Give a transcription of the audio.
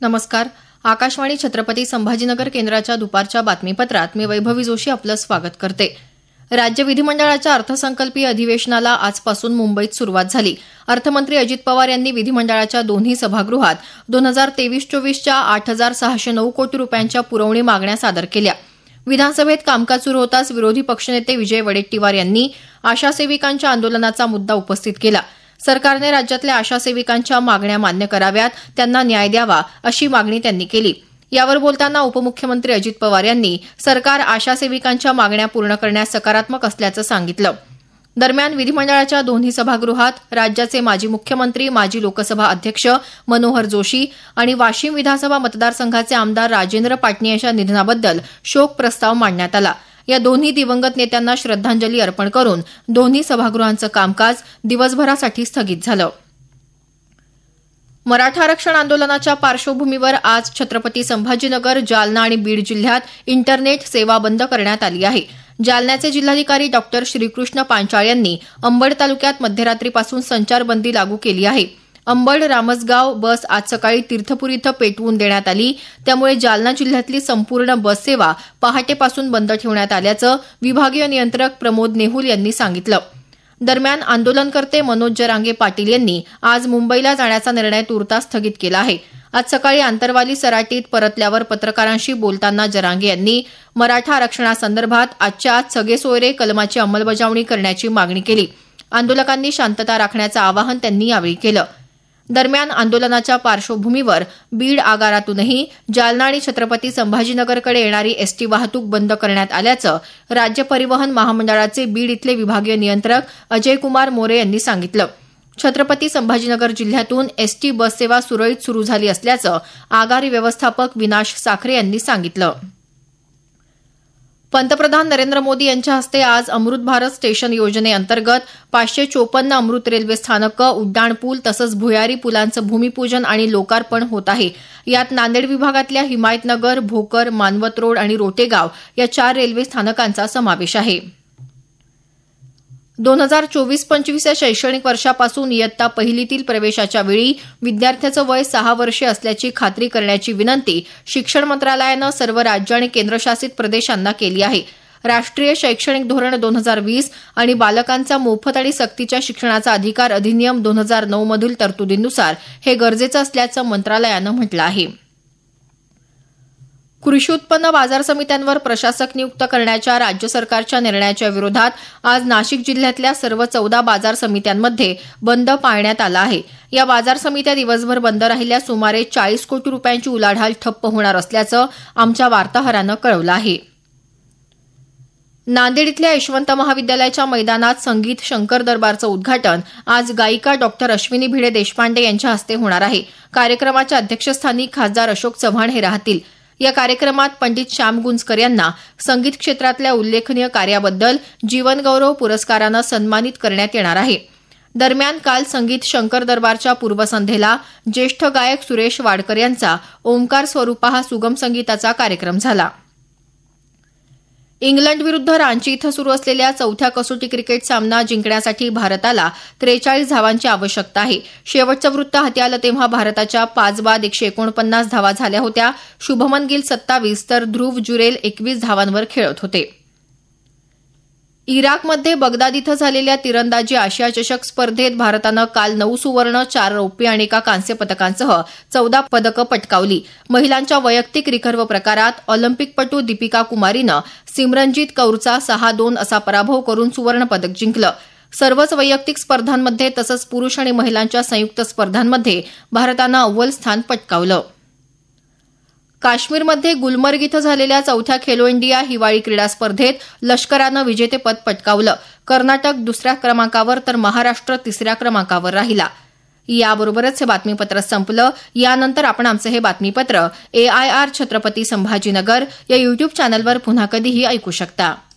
नमस्कार. आकाशवाणी छत्रपती संभाजीनगर केंद्राच्या दुपारच्या बातमीपत्रात मी वैभवी जोशी आपलं स्वागत करते. राज्य विधिमंडळाच्या अर्थसंकल्पीय अधिवेशनाला आजपासून मुंबईत सुरुवात झाली. अर्थमंत्री अजित पवार यांनी विधिमंडळाच्या दोन्ही सभागृहात 2023-24च्या 8,609 कोटी रुपयांच्या पुरवणी मागण्या सादर केल्या. विधानसभेत कामकाज सुरू होताच विरोधी पक्षनेते विजय वडेट्टीवार यांनी आशा सेविकांच्या आंदोलनाचा मुद्दा उपस्थित केला. सरकारने राज्यातल्या आशा सेविकांच्या मागण्या मान्य कराव्यात, त्यांना न्याय द्यावा अशी मागणी त्यांनी केली. यावर बोलताना उपमुख्यमंत्री अजित पवार यांनी सरकार आशा सेविकांच्या मागण्या पूर्ण करण्यास सकारात्मक असल्याचं सांगितलं. दरम्यान विधिमंडळाच्या दोन्ही सभागृहात राज्याचे माजी मुख्यमंत्री, माजी लोकसभा अध्यक्ष मनोहर जोशी आणि वाशिम विधानसभा मतदारसंघाचे आमदार राजेंद्र पाटणी यांच्या निधनाबद्दल शोक प्रस्ताव मांडण्यात आला. या दोन्ही दिवंगत नेत्यांना श्रद्धांजली अर्पण करून दोन्ही सभागृहांचं कामकाज दिवसभरासाठी स्थगित झालं. मराठा आरक्षण आंदोलनाच्या पार्श्वभूमीवर आज छत्रपती संभाजीनगर, जालना आणि बीड जिल्ह्यात इंटरनेट सेवा बंद करण्यात आली आहे. जालन्याचे जिल्हाधिकारी डॉ. श्रीकृष्ण पांचाळ यांनी अंबड तालुक्यात मध्यरात्रीपासून संचारबंदी लागू केली आहे. अंबड रामसगाव बस आज सकाळी तीर्थपूर इथं पेटवून देण्यात आली. त्यामुळे जालना जिल्ह्यातली संपूर्ण बस सेवा पहाटेपासून बंद ठेवण्यात आल्याचं विभागीय नियंत्रक प्रमोद नेहुल यांनी सांगितलं. दरम्यान आंदोलनकर्ते मनोज जरांगे पाटील यांनी आज मुंबईला जाण्याचा निर्णय तूर्तास स्थगित केला आहे. आज सकाळी आंतरवाली सराटीत परतल्यावर पत्रकारांशी बोलताना जरांगे यांनी मराठा आरक्षणासंदर्भात आजच्या आज सगळे सोयरे कलमाची अंमलबजावणी करण्याची मागणी केली. आंदोलकांनी शांतता राखण्याचं आवाहन त्यांनी यावेळी केलं. दरम्यान आंदोलनाच्या पार्श्वभूमीवर बीड आगारातूनही जालना आणि छत्रपती संभाजीनगरकडे येणारी एसटी वाहतूक बंद करण्यात आल्याचं राज्य परिवहन महामंडळाचे बीड इथले विभागीय नियंत्रक अजयकुमार मोरे यांनी सांगितलं. छत्रपती संभाजीनगर जिल्ह्यातून एसटी बस सेवा सुरळीत सुरू झाली असल्याचं आगारी व्यवस्थापक विनाश साखरे यांनी सांगितलं. पंतप्रधान नरेंद्र मोदी यांच्या हस्ते आज अमृत भारत स्टेशन योजनेअंतर्गत 554 अमृत रेल्वे स्थानकं, उड्डाणपूल तसंच भुयारी पुलांचं भूमिपूजन आणि लोकार्पण होत आहे. यात नांदेड विभागातल्या हिमायतनगर, भोकर, मानवत रोड आणि रोटेगाव या 4 रेल्वे स्थानकांचा समावेश आहे. 2024-25 या शैक्षणिक वर्षापासून इयत्ता पहिलीतील प्रवेशाच्या वेळी विद्यार्थ्याचं वय 6 वर्षे असल्याची खात्री करण्याची विनंती शिक्षण मंत्रालयानं सर्व राज्य आणि केंद्रशासित प्रदेशांना केली आहे. राष्ट्रीय शैक्षणिक धोरण 2020 आणि बालकांचा मोफत आणि सक्तीच्या शिक्षणाचा अधिकार अधिनियम 2009 मधील तरतुदींनुसार हे गरजेचं असल्याचं मंत्रालयानं म्हटलं आहे. कृषी उत्पन्न बाजार समित्यांवर प्रशासक नियुक्त करण्याच्या राज्य सरकारच्या निर्णयाच्या विरोधात आज नाशिक जिल्ह्यातल्या सर्व 14 बाजार समित्यांमध्ये बंद पाळण्यात आला आहे. या बाजार समित्या दिवसभर बंद राहिल्यास सुमारे 40 कोटी रुपयांची उलाढाल ठप्प होणार असल्याचं आमच्या वार्ताहरानं कळवलं आहे. नांदेड इथल्या यशवंत महाविद्यालयाच्या मैदानात संगीत शंकर दरबारचं उद्घाटन आज गायिका डॉ. अश्विनी भिडे देशपांडे यांच्या हस्ते होणार आहे. कार्यक्रमाच्या अध्यक्षस्थानी खासदार अशोक चव्हाण हे राहतील. या कार्यक्रमात पंडित श्याम गुंजकर यांना संगीत क्षेत्रातल्या उल्लेखनीय कार्याबद्दल जीवनगौरव पुरस्कारानं सन्मानित करण्यात येणार आहे. दरम्यान काल संगीत शंकर दरबारच्या पूर्वसंध्येला ज्येष्ठ गायक सुरेश वाडकर यांचा ओंकार स्वरूपा हा सुगम संगीताचा कार्यक्रम झाला. इंग्लंड विरुद्ध रांची इथं सुरू असलेल्या 4थ्या कसोटी क्रिकेट सामना जिंकण्यासाठी भारताला 43 धावांची आवश्यकता आहे. शेवटचं वृत्त हाती आलं तेव्हा भारताच्या 5 बाद 149 धावा झाल्या होत्या. शुभमन गिल 27 तर ध्रुव जुरेल 21 धावांवर खेळत होते. इराकमध्ये बगदाद इथं झालेल्या तिरंदाजी आशिया चषक स्पर्धेत भारतानं काल 9 सुवर्ण, 4 रौप्य आणि 1 कांस्य पदकांसह 14 पदकं पटकावली. महिलांच्या वैयक्तिक रिकर्व्ह प्रकारात ऑलिम्पिकपटू दीपिका कुमारीनं सिमरनजीत कौरचा 6-2 असा पराभव करून सुवर्ण पदक जिंकलं. सर्वच वैयक्तिक स्पर्धांमध्ये तसंच पुरुष आणि महिलांच्या संयुक्त स्पर्धांमध्ये भारतानं अव्वल स्थान पटकावलं. काश्मीरमध्ये गुलमर्ग इथं झालेल्या 4थ्या खेलो इंडिया हिवाळी क्रीडा स्पर्धेत लष्करानं विजेतेपद पटकावलं. कर्नाटक 2ऱ्या क्रमांकावर तर महाराष्ट्र 3ऱ्या क्रमांकावर राहिला. याबरोबरच हे बातमीपत्र संपलं. यानंतर आपण आमचं हे बातमीपत्र AIR छत्रपती संभाजीनगर या YouTube चॅनलवर पुन्हा कधीही ऐकू शकता.